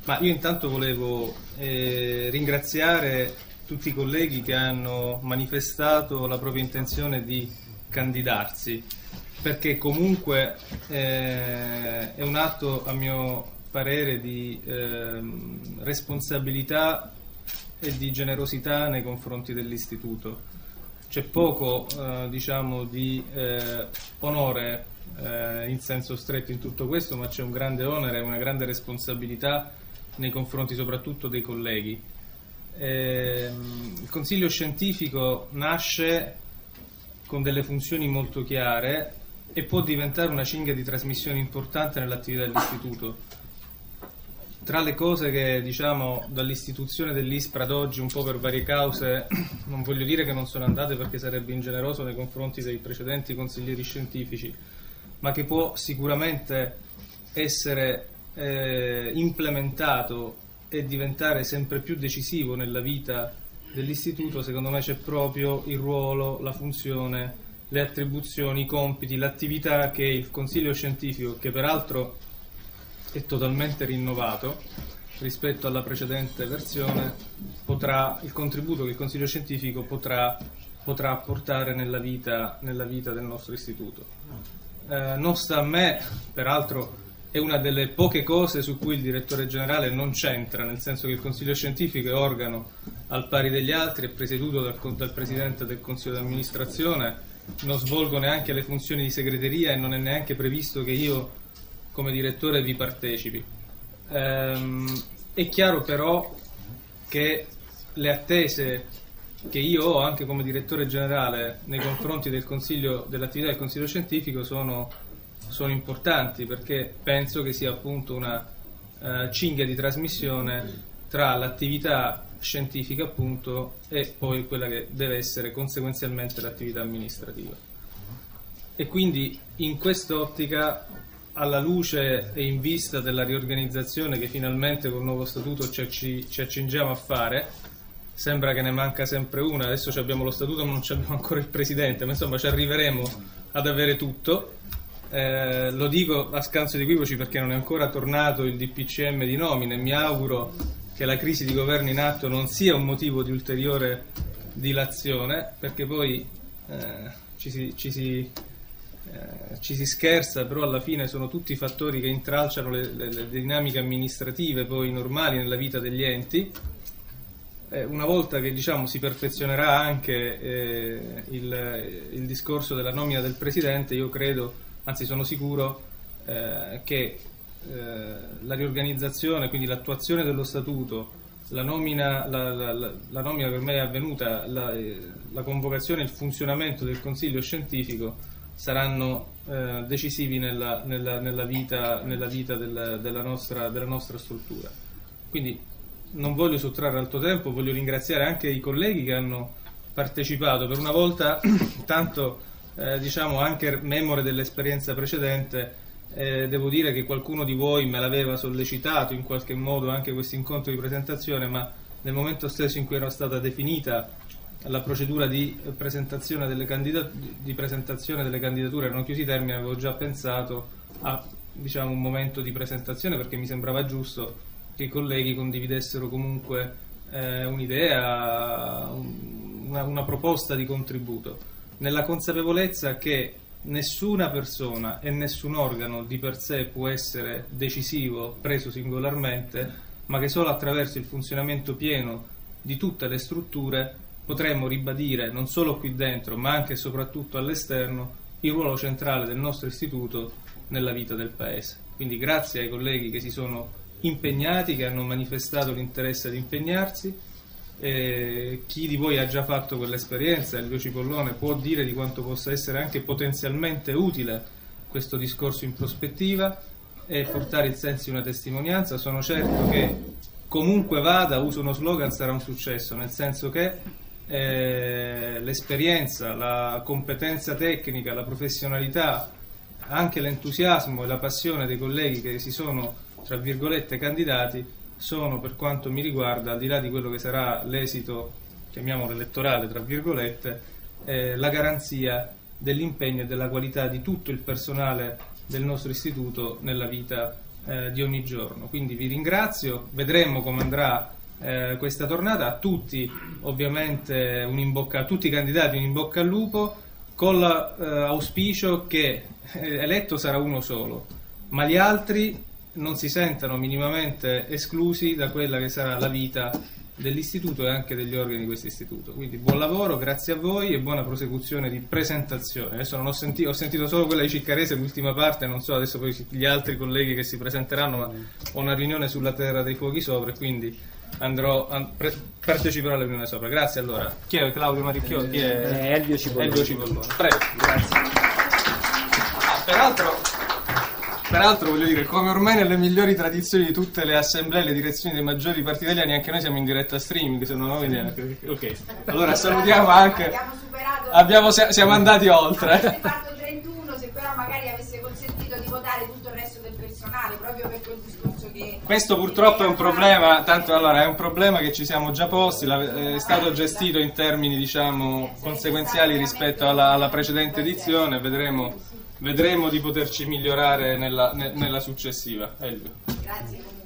Ma io intanto volevo ringraziare tutti i colleghi che hanno manifestato la propria intenzione di candidarsi, perché comunque è un atto, a mio parere, di responsabilità e di generosità nei confronti dell'istituto. C'è poco diciamo di onore in senso stretto in tutto questo, ma c'è un grande onere e una grande responsabilità nei confronti soprattutto dei colleghi. Il Consiglio scientifico nasce con delle funzioni molto chiare e può diventare una cinghia di trasmissione importante nell'attività dell'istituto. Tra le cose che, diciamo, dall'istituzione dell'ISPRA ad oggi, un po' per varie cause, non voglio dire che non sono andate perché sarebbe ingeneroso nei confronti dei precedenti consiglieri scientifici, ma che può sicuramente essere implementato e diventare sempre più decisivo nella vita dell'istituto, secondo me c'è proprio il ruolo, la funzione, le attribuzioni, i compiti, l'attività che il Consiglio scientifico, che peraltro è totalmente rinnovato rispetto alla precedente versione, il contributo che il Consiglio scientifico potrà apportare nella vita del nostro istituto. Non sta a me, peraltro è una delle poche cose su cui il direttore generale non c'entra, nel senso che il Consiglio scientifico è organo al pari degli altri, è presieduto dal Presidente del Consiglio di amministrazione, non svolgo neanche le funzioni di segreteria e non è neanche previsto che io come direttore vi partecipi. È chiaro però che le attese che io ho anche come direttore generale nei confronti dell'attività del Consiglio scientifico sono importanti, perché penso che sia appunto una cinghia di trasmissione tra l'attività scientifica appunto e poi quella che deve essere conseguenzialmente l'attività amministrativa. E quindi in quest'ottica, alla luce e in vista della riorganizzazione che finalmente col nuovo statuto ci accingiamo a fare, sembra che ne manca sempre una, adesso abbiamo lo statuto ma non abbiamo ancora il presidente, ma insomma ci arriveremo ad avere tutto. Lo dico a scanso di equivoci perché non è ancora tornato il DPCM di nomina e mi auguro che la crisi di governo in atto non sia un motivo di ulteriore dilazione, perché poi ci si scherza, però alla fine sono tutti fattori che intralciano le dinamiche amministrative poi normali nella vita degli enti. Una volta che diciamo si perfezionerà anche il discorso della nomina del Presidente, io credo, anzi sono sicuro che la riorganizzazione, quindi l'attuazione dello Statuto, la nomina che ormai è avvenuta, la convocazione e il funzionamento del Consiglio scientifico saranno decisivi nella vita della nostra struttura. Quindi non voglio sottrarre altro tempo, voglio ringraziare anche i colleghi che hanno partecipato per una volta, tanto diciamo anche memore dell'esperienza precedente. Devo dire che qualcuno di voi me l'aveva sollecitato in qualche modo anche questo incontro di presentazione, ma nel momento stesso in cui era stata definita la procedura di presentazione delle candidature, erano chiusi i termini, avevo già pensato a diciamo un momento di presentazione, perché mi sembrava giusto che i colleghi condividessero comunque un'idea, una proposta di contributo, nella consapevolezza che nessuna persona e nessun organo di per sé può essere decisivo preso singolarmente, ma che solo attraverso il funzionamento pieno di tutte le strutture potremmo ribadire, non solo qui dentro ma anche e soprattutto all'esterno, il ruolo centrale del nostro istituto nella vita del Paese. Quindi grazie ai colleghi che si sono impegnati, che hanno manifestato l'interesse ad impegnarsi. Chi di voi ha già fatto quell'esperienza, Elvio Cipollone, può dire di quanto possa essere anche potenzialmente utile questo discorso in prospettiva e portare il senso di una testimonianza. Sono certo che comunque vada, uso uno slogan, sarà un successo, nel senso che l'esperienza, la competenza tecnica, la professionalità, anche l'entusiasmo e la passione dei colleghi che si sono tra virgolette candidati sono, per quanto mi riguarda, al di là di quello che sarà l'esito, chiamiamolo elettorale tra virgolette, la garanzia dell'impegno e della qualità di tutto il personale del nostro istituto nella vita di ogni giorno. Quindi vi ringrazio, vedremo come andrà questa tornata. A tutti ovviamente a tutti i candidati un in bocca al lupo, con l'auspicio che eletto sarà uno solo, ma gli altri non si sentano minimamente esclusi da quella che sarà la vita dell'istituto e anche degli organi di questo istituto. Quindi buon lavoro, grazie a voi e buona prosecuzione di presentazione. Adesso non ho sentito solo quella di Ciccarese, l'ultima parte, non so adesso poi gli altri colleghi che si presenteranno, ma ho una riunione sulla Terra dei Fuochi sopra e quindi parteciperò alla riunione sopra. Grazie. Allora, chi è Claudio Maricchiò? Chi è? Elvio Cipollone. Elvio Cipollone. Prego. Grazie. Peraltro voglio dire, come ormai nelle migliori tradizioni di tutte le assemblee e le direzioni dei maggiori partiti italiani, anche noi siamo in diretta streaming, se non ho idea. Ok, allora salutiamo anche. Siamo andati oltre. Avesse fatto 31, se però magari avesse consentito di votare tutto il resto del personale, proprio per quel discorso che... Questo purtroppo è un problema, è un problema che ci siamo già posti, è stato gestito in termini diciamo conseguenziali rispetto alla precedente edizione, vedremo di poterci migliorare nella successiva. Elvio. Grazie.